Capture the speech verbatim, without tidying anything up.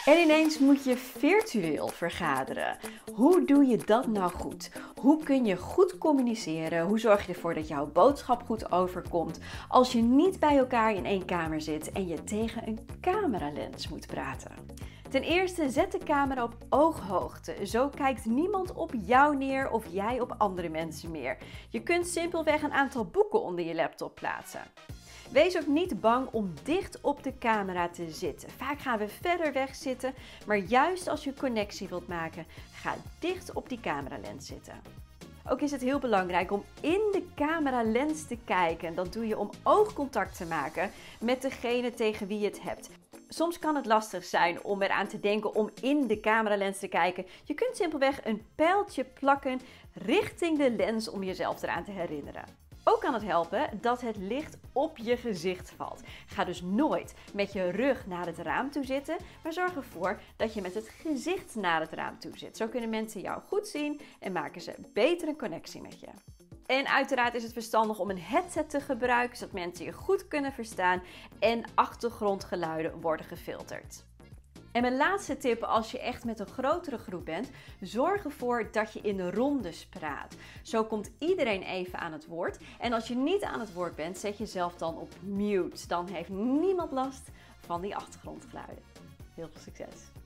En ineens moet je virtueel vergaderen. Hoe doe je dat nou goed? Hoe kun je goed communiceren? Hoe zorg je ervoor dat jouw boodschap goed overkomt als je niet bij elkaar in één kamer zit en je tegen een cameralens moet praten? Ten eerste, zet de camera op ooghoogte. Zo kijkt niemand op jou neer of jij op andere mensen meer. Je kunt simpelweg een aantal boeken onder je laptop plaatsen. Wees ook niet bang om dicht op de camera te zitten. Vaak gaan we verder weg zitten, maar juist als je een connectie wilt maken, ga dicht op die cameralens zitten. Ook is het heel belangrijk om in de cameralens te kijken. Dat doe je om oogcontact te maken met degene tegen wie je het hebt. Soms kan het lastig zijn om eraan te denken om in de cameralens te kijken. Je kunt simpelweg een pijltje plakken richting de lens om jezelf eraan te herinneren. Ook kan het helpen dat het licht op je gezicht valt. Ga dus nooit met je rug naar het raam toe zitten, maar zorg ervoor dat je met het gezicht naar het raam toe zit. Zo kunnen mensen jou goed zien en maken ze beter een connectie met je. En uiteraard is het verstandig om een headset te gebruiken, zodat mensen je goed kunnen verstaan en achtergrondgeluiden worden gefilterd. En mijn laatste tip als je echt met een grotere groep bent, zorg ervoor dat je in rondes praat. Zo komt iedereen even aan het woord. En als je niet aan het woord bent, zet jezelf dan op mute. Dan heeft niemand last van die achtergrondgeluiden. Heel veel succes!